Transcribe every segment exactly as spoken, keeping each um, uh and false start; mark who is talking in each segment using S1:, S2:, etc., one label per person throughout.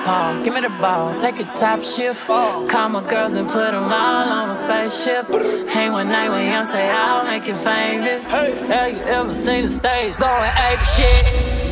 S1: Paul, give me the ball, take a top shift. Call my girls and put them all on a spaceship. Hang one night with Young, say I'll make you famous. Have you ever seen the stage going ape shit?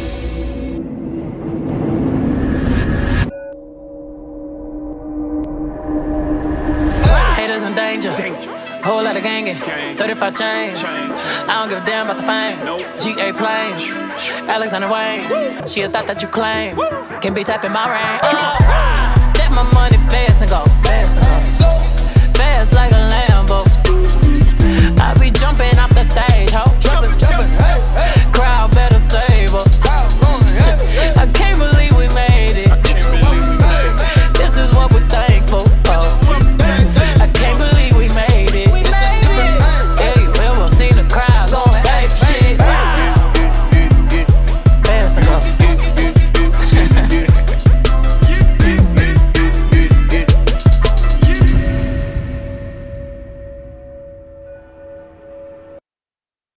S1: Haters in danger, whole lot of gangin', thirty-five chains. I don't give a damn about the fame. G A planes, Alexander Wayne. She a thought that you claim. Can be tapping my ring. Uh, step my money fast and go fast, uh, fast like a Lambo. I be